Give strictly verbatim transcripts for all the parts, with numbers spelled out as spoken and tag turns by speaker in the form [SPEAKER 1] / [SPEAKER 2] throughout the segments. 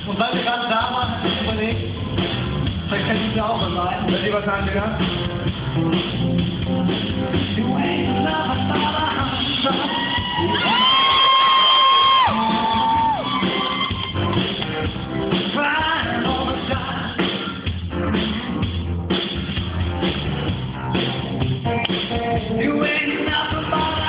[SPEAKER 1] Und weil wir gerade da waren, habe ich überlegt, vielleicht kann ich auch was sagen. Wenn ihr was sagen will, You ain't never thought crying all the time. You ain't never thought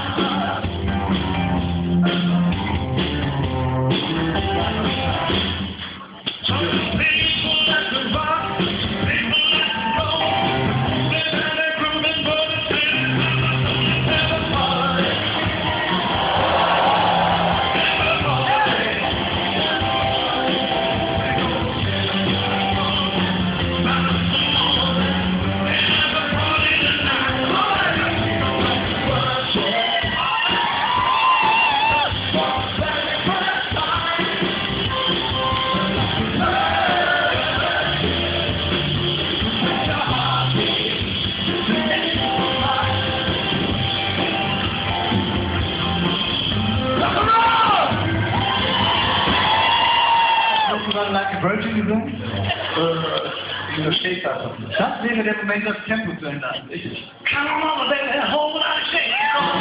[SPEAKER 1] Like a Virgin gesungen? Äh, ich verstehe das noch nicht. Das wäre der Moment, das Tempo zu ändern. Ich kann auch mal baby, hold on, shake.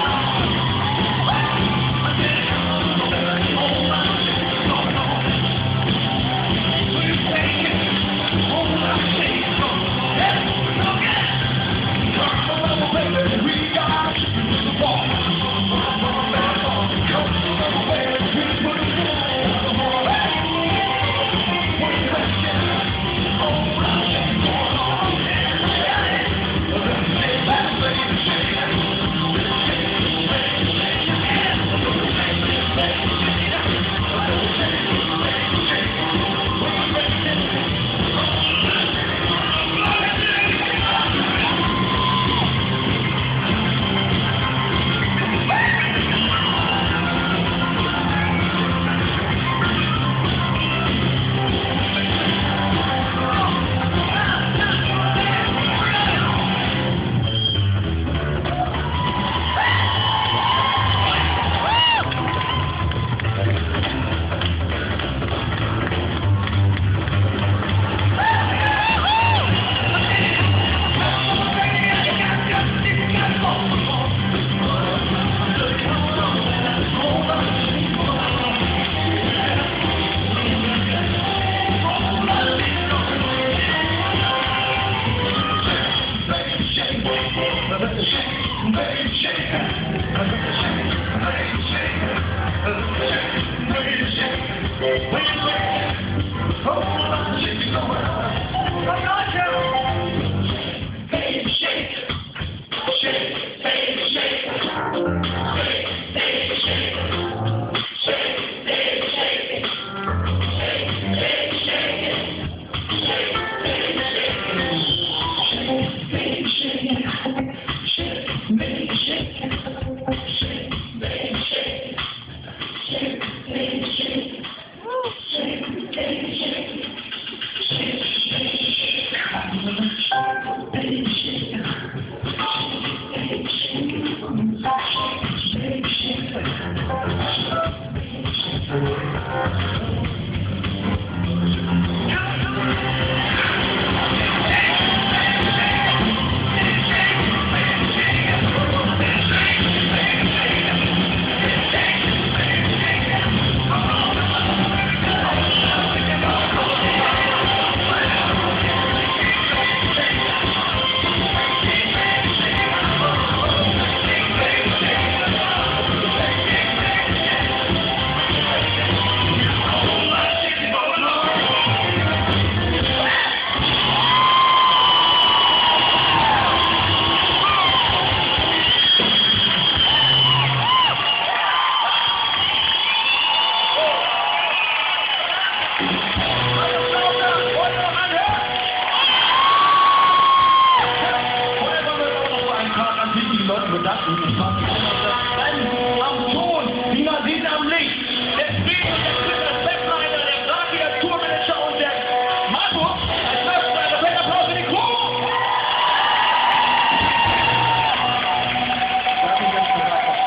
[SPEAKER 1] Am Ton, wie man sieht am Licht. Der Speaker, der Webleiter, der Grafiker, Tourmanager und der Marco, als Webleiter, fällt Applaus für die Crew.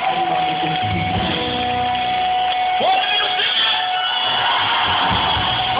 [SPEAKER 1] Wollen wir das singen?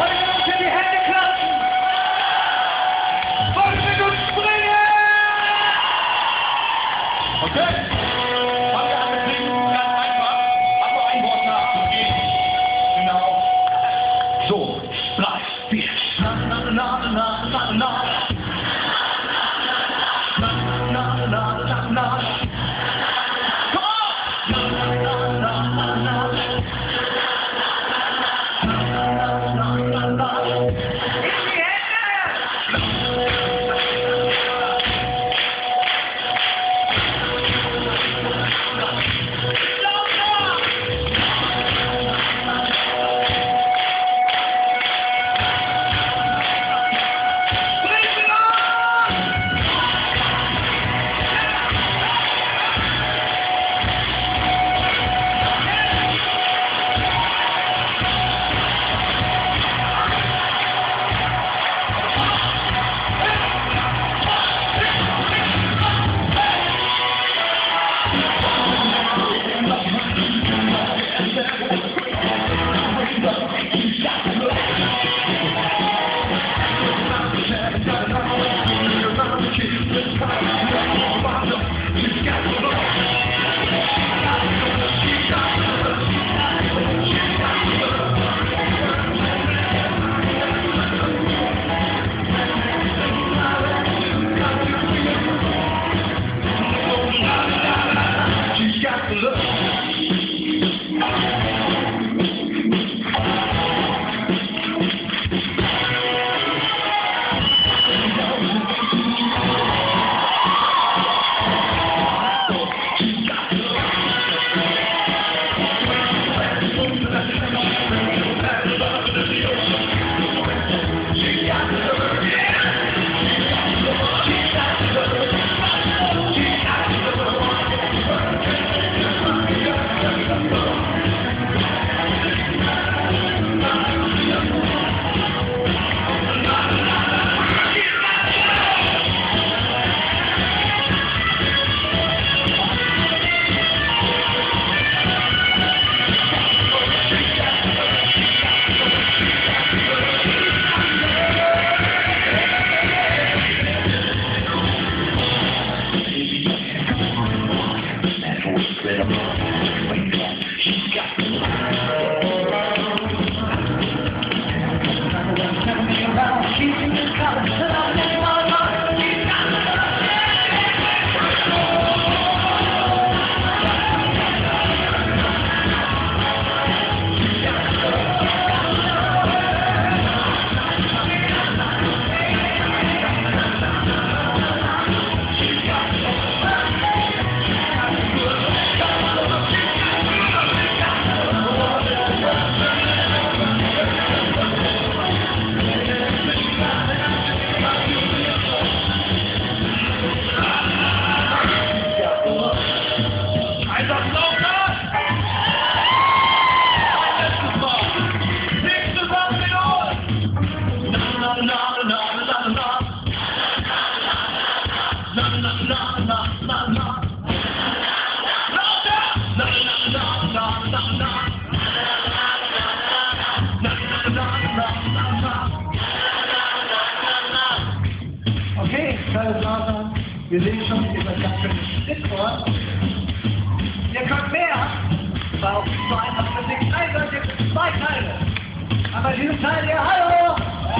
[SPEAKER 1] Okay, Teil Vater, wir sehen schon, ihr seid ganz schön Schritt vor. Ihr könnt mehr, weil auf so einfach das Ding eindeutig zwei Teile. Aber diesen Teil hier, hallo!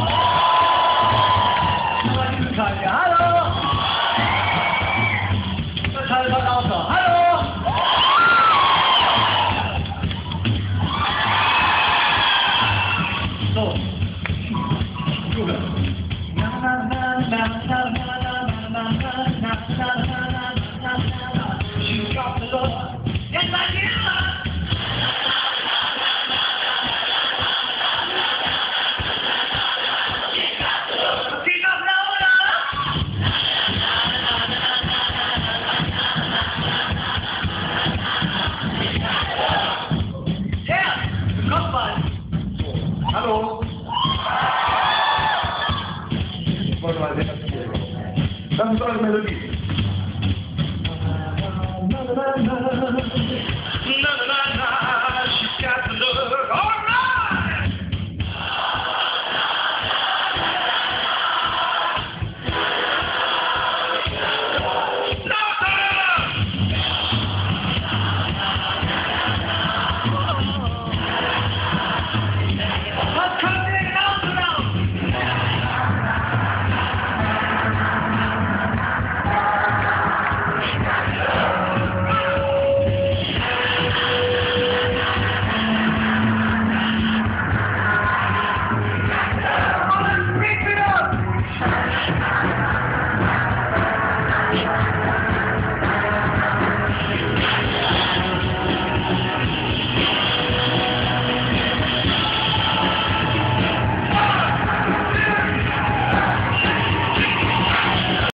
[SPEAKER 1] Aber diesen Teil hier, hallo! Das Teil war lauter, hallo! So. Gut. Na na na na na na na na na na na na. She's got the love. Yes, I do. Hallo. Ich wollte mal sehen, was hier ist. Das ist eure Melodie.